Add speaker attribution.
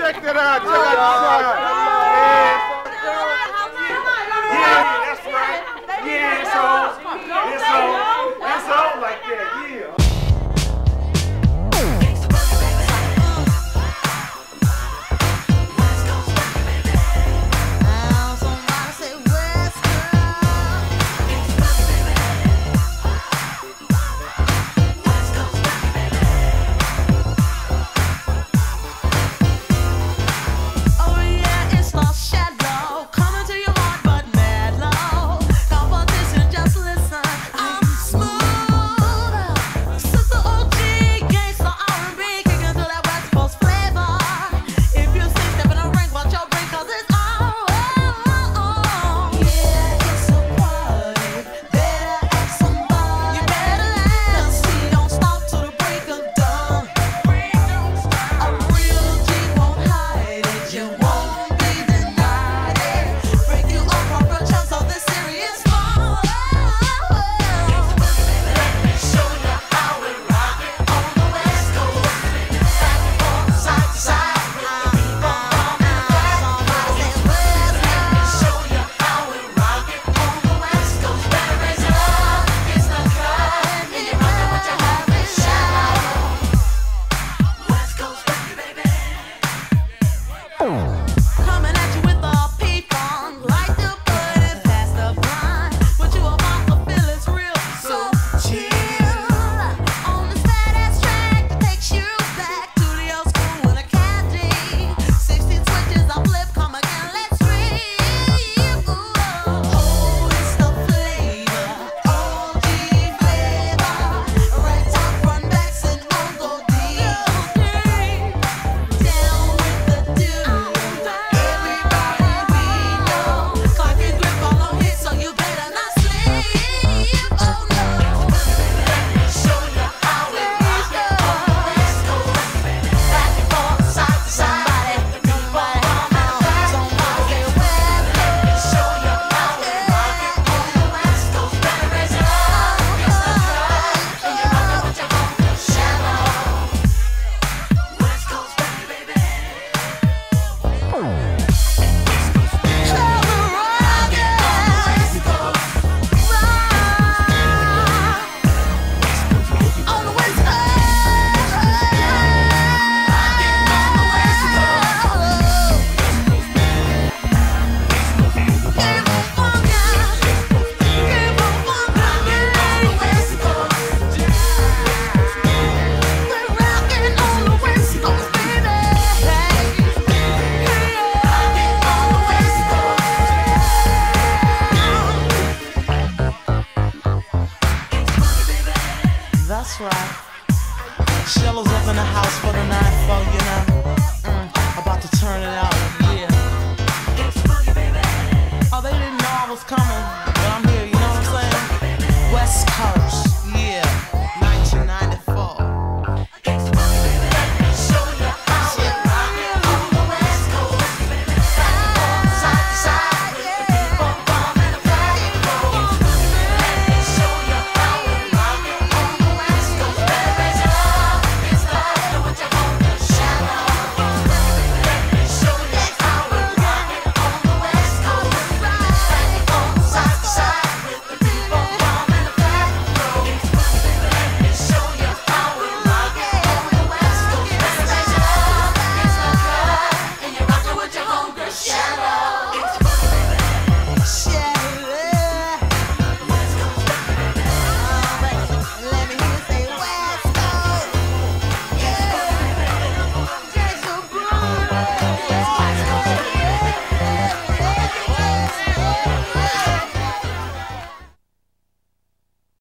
Speaker 1: check that out. Check out the sound. Yeah, that's right. Yeah, it's on like that. Yeah.
Speaker 2: That's right. Shello's up in the house for the 9-4, you know. About to turn it out, yeah. Oh, they didn't know I was coming, but I'm here, you know what I'm saying? West Coast.